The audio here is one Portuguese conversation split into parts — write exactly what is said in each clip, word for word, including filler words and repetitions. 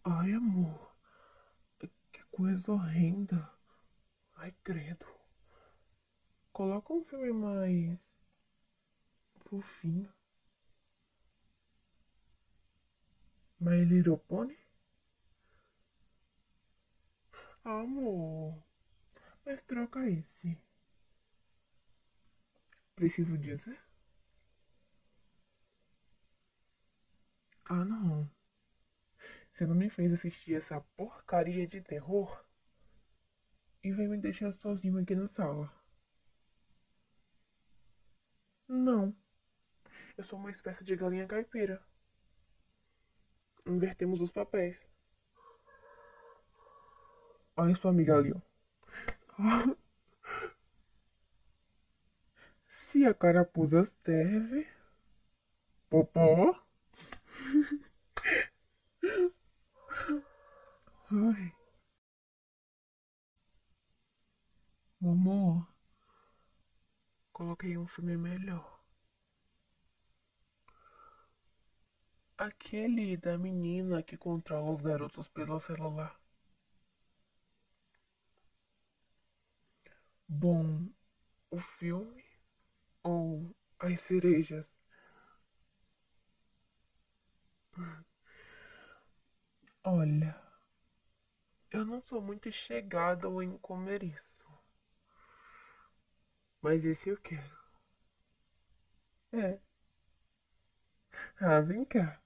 Ai, amor, que coisa horrenda. Ai, credo. Coloca um filme mais fofinho. My Little Pony? Amor, mas troca esse. Preciso dizer? Ah, não. Você não me fez assistir essa porcaria de terror e vai me deixar sozinho aqui na sala. Não, eu sou uma espécie de galinha caipira. Invertemos os papéis. Olha sua amiga ali, ó. Se a carapuça serve, popó. Ai, amor, coloquei um filme melhor. Aquele da menina que controla os garotos pelo celular. Bom, o filme ou as cerejas? Olha, eu não sou muito chegado em comer isso, mas esse eu quero. É. Ah, vem cá.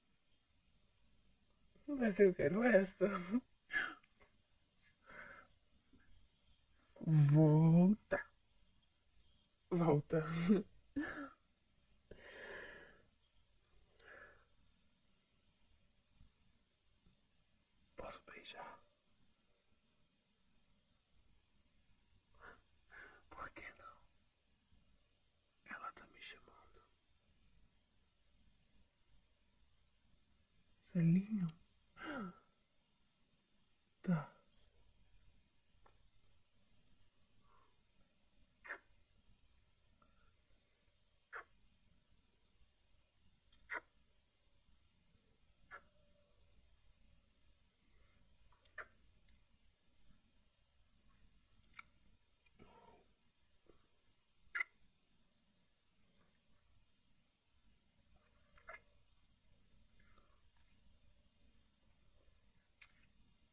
Mas eu quero essa. Volta. Volta. Posso beijar? Por que não? Ela tá me chamando. Selinho? Tá.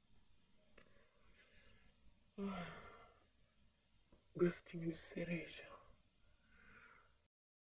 Gostinho de cereja.